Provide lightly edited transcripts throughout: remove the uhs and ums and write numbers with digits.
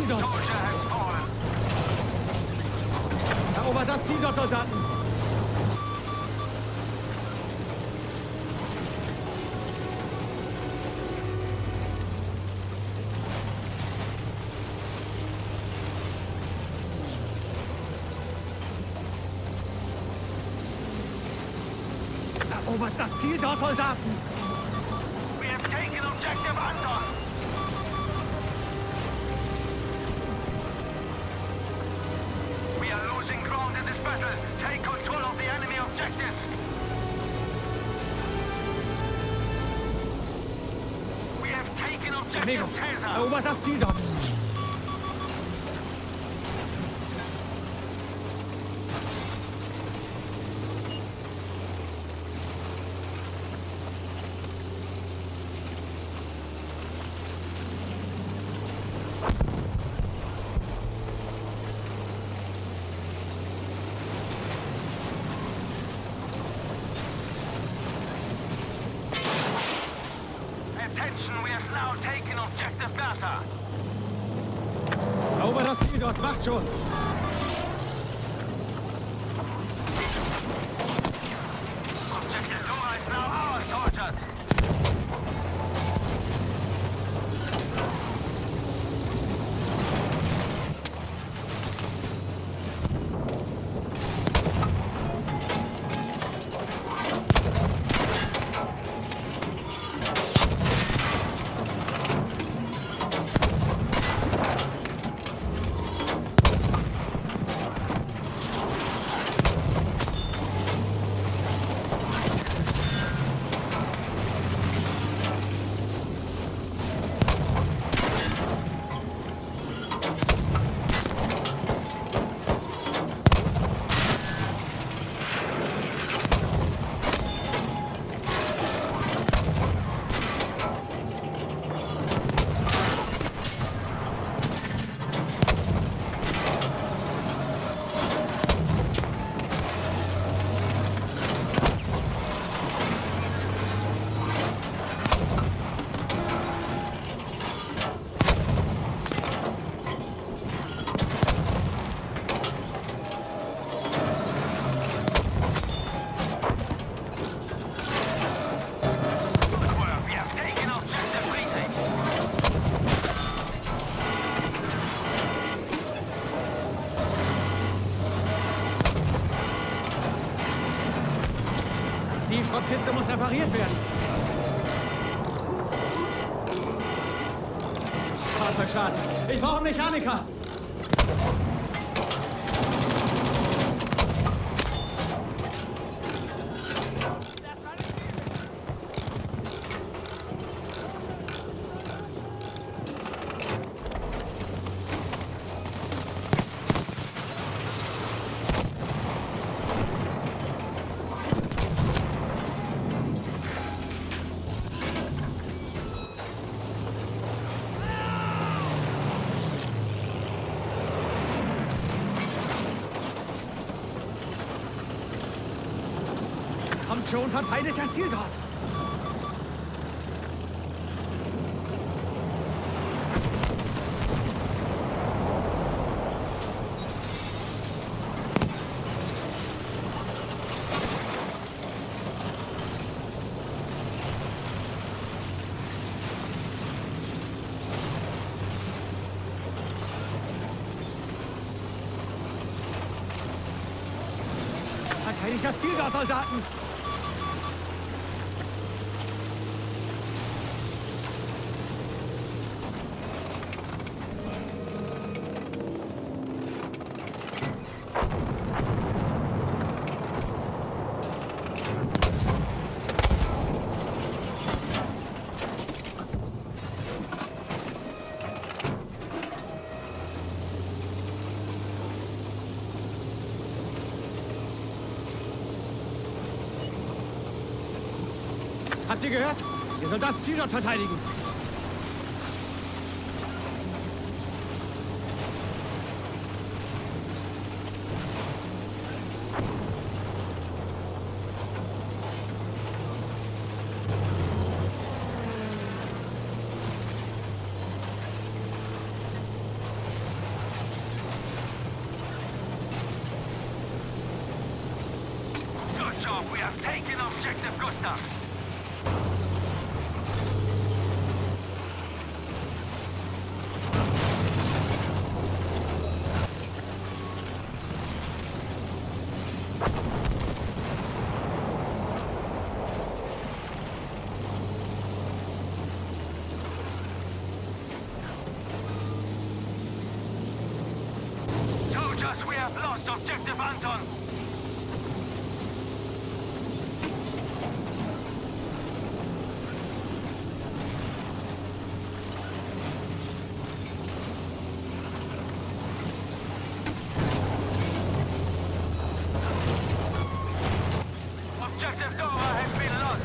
dort! Erobert das Ziel dort, Soldaten! Erobert das Ziel dort, Soldaten! We have taken objective Anton! We are losing ground in this battle. Take control of the enemy objectives. We have taken Amigo, objective Caesar. erobert das Ziel dort! Attention, we have now taken objective Bertha. Erobert das Ziel dort! Macht schon! Objective Dora is now ours, soldiers. Die Schrottkiste muss repariert werden. Fahrzeugschaden. Ich brauche einen Mechaniker. Kommt schon, verteidigt das Ziel dort! Verteidigt das Ziel dort, Soldaten! Habt ihr gehört? Ihr sollt das Ziel dort verteidigen. off. We have taken objective Gustav. Soldiers, we have lost objective Anton. Objective Dora has been lost.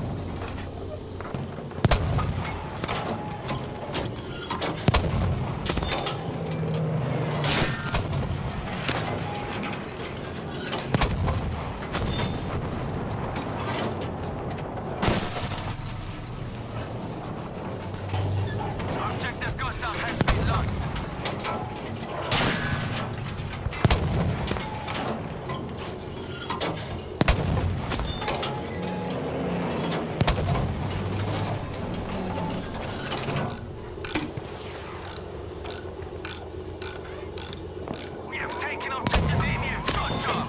Objective Gustav has been lost. We have taken objective Emil. Good job.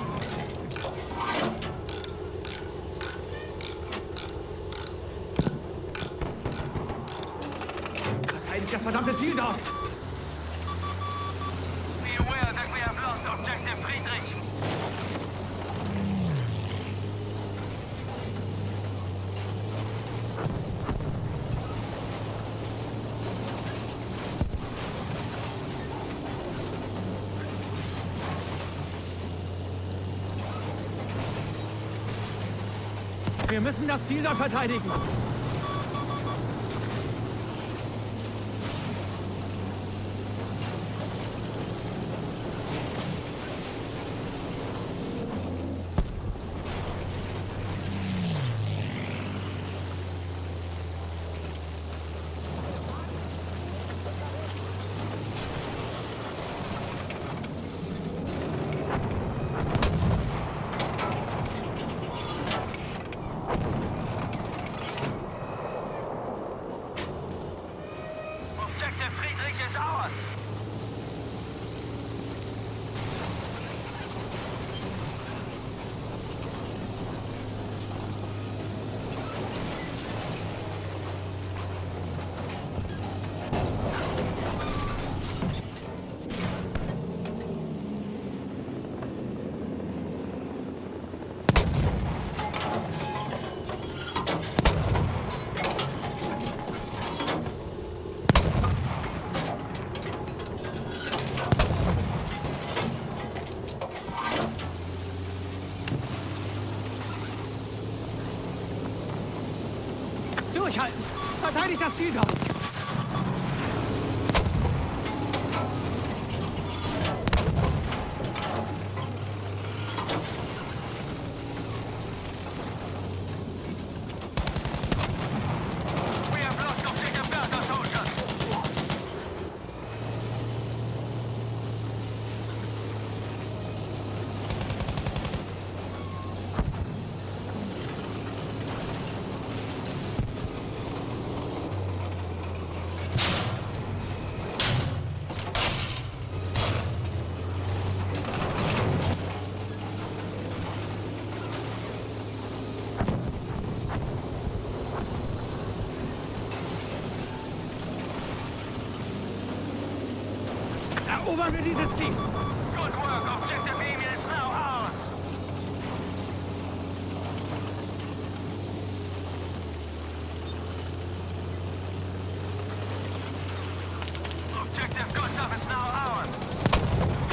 Verteidigt das verdammte Ziel dort! Be aware that we have lost objective Friedrich. Wir müssen das Ziel dort verteidigen! Objective Friedrich is ours. Durchhalten! Verteidigt das Ziel dort! We have lost objective Bertha, soldiers. Erobern wir dieses Ziel! Good work. Objective Emil is now ours. Objective Gustav is now ours.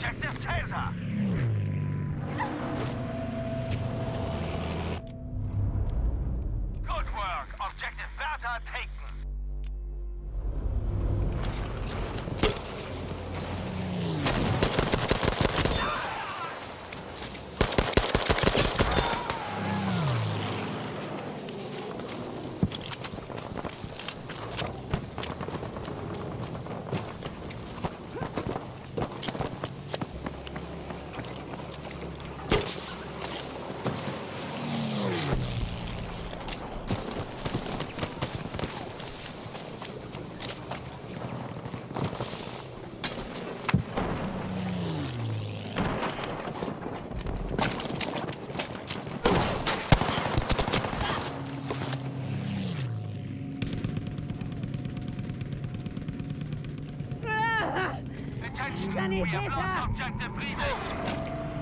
Objective Caesar. Good work. Objective Bertha taken. Attention, we have lost objective Friedrich.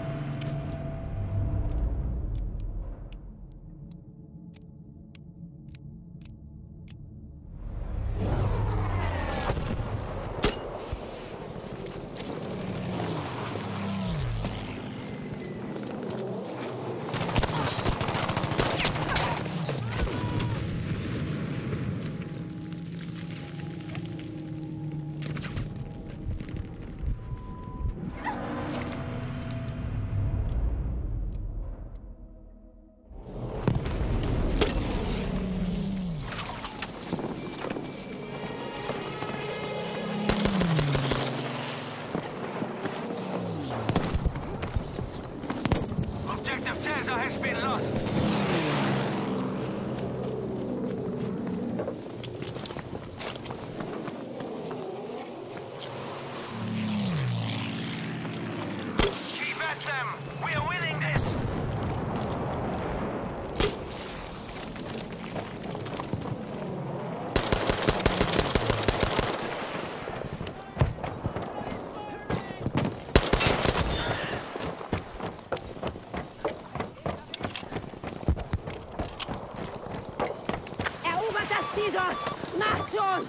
Objective Caesar has been lost. Keep at them! We are winning this! Erobert das Ziel dort! Macht schon!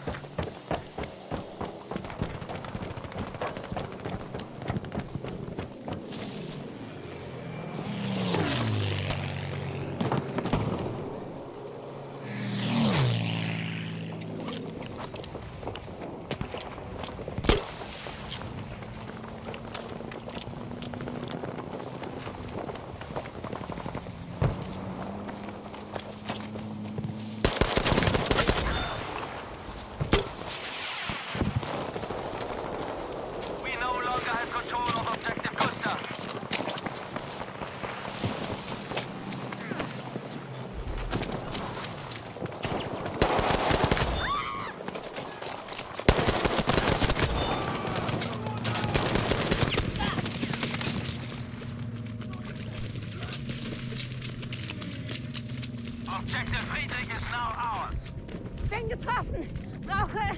We no longer have control of Objective Gustav. Objective Friedrich is now ours. Bin getroffen! Brauche...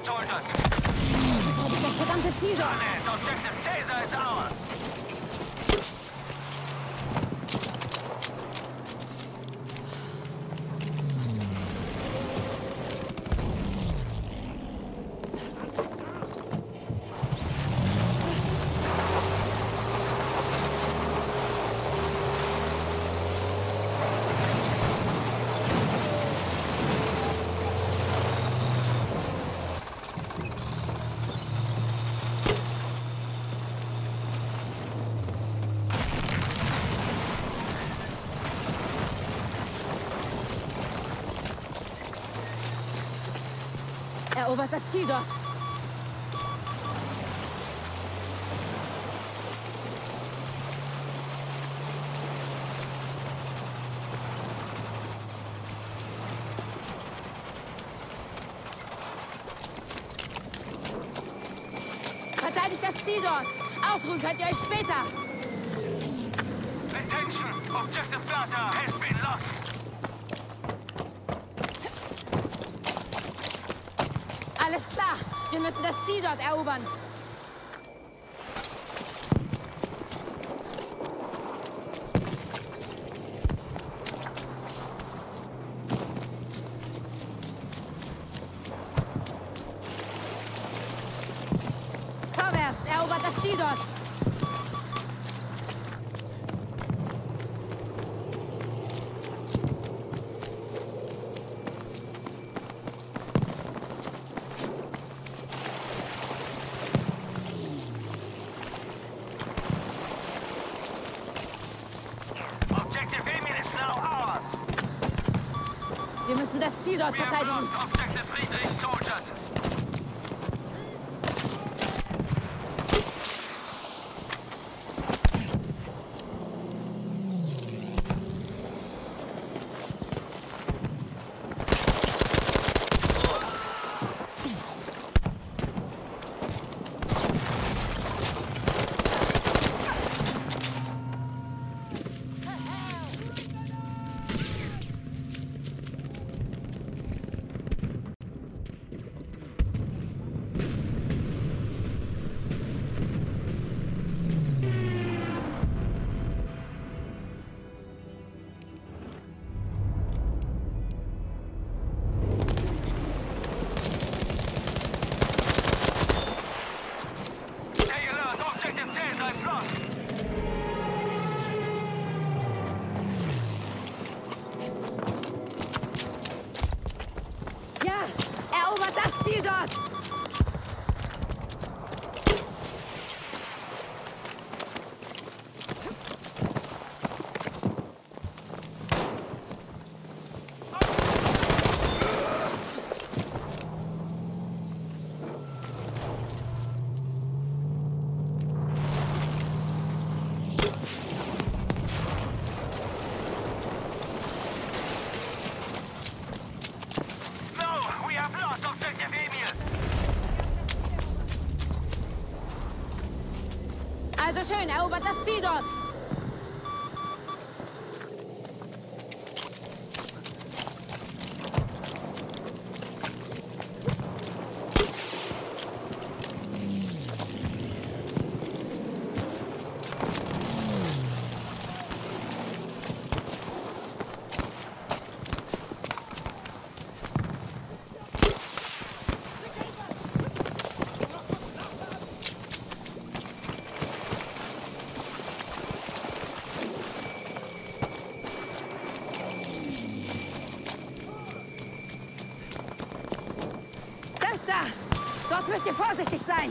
soldiers. Oh, das verdammte Ziel dort. And objective Caesar is ours. Erobert das Ziel dort. Verteidigt das Ziel dort. Ausruhen könnt ihr euch später. Attention! Objective data has been lost. Alles klar. Wir müssen das Ziel dort erobern. Vorwärts. Erobert das Ziel dort. Objective Emil is now ours. Wir müssen das Ziel dort We have verteidigen. lost objective Friedrich soldiers. Stay alert. Objective Caesar is lost. Ja, erobert das Ziel dort. No, we have lost objective Emil. Also schön, erobert das Ziel dort. Das da. Dort müsst ihr vorsichtig sein.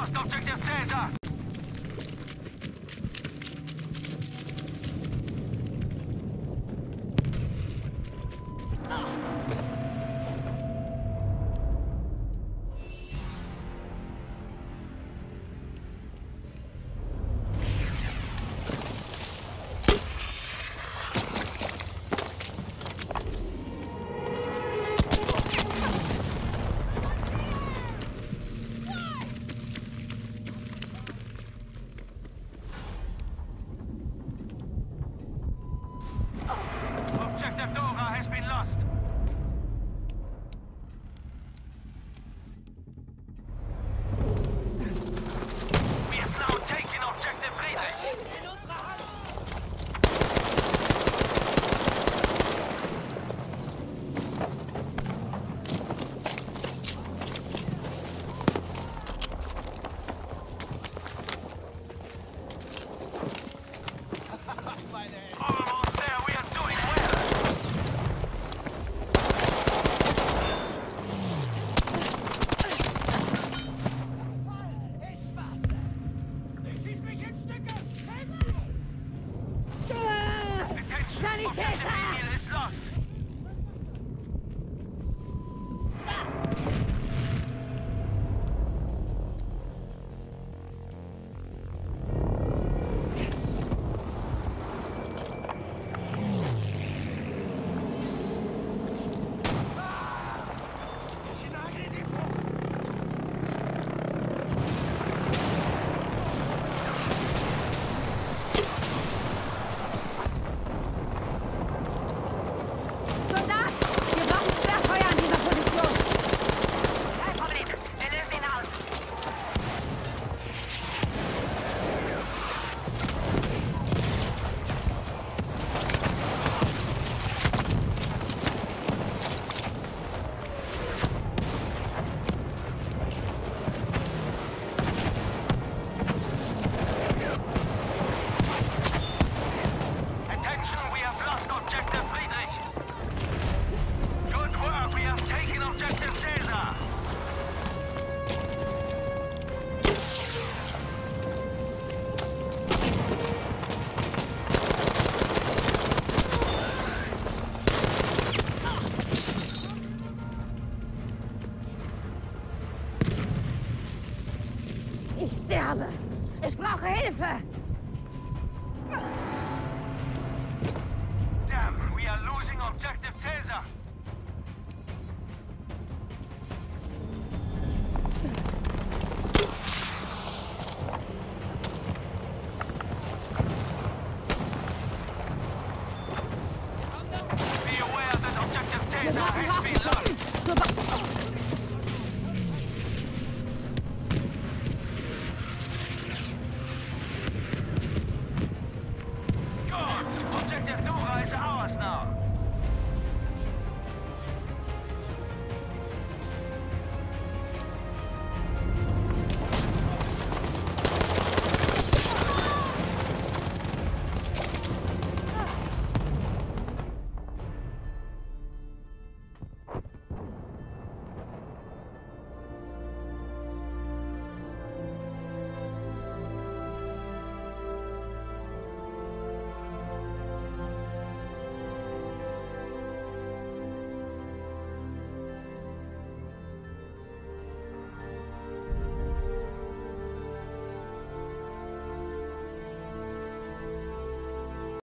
lost objective Caesar. Objective Dora has been lost. We have now taken objective Friedrich. Almost there, we are doing well. Attention, objective Emil is lost. Soldat, wir brauchen Schwerfeuer an dieser Position. Kein Problem. Wir lösen ihn aus. Attention, we have lost objective Friedrich. Good work, we have taken objective Caesar. Ich sterbe. Ich brauche Hilfe.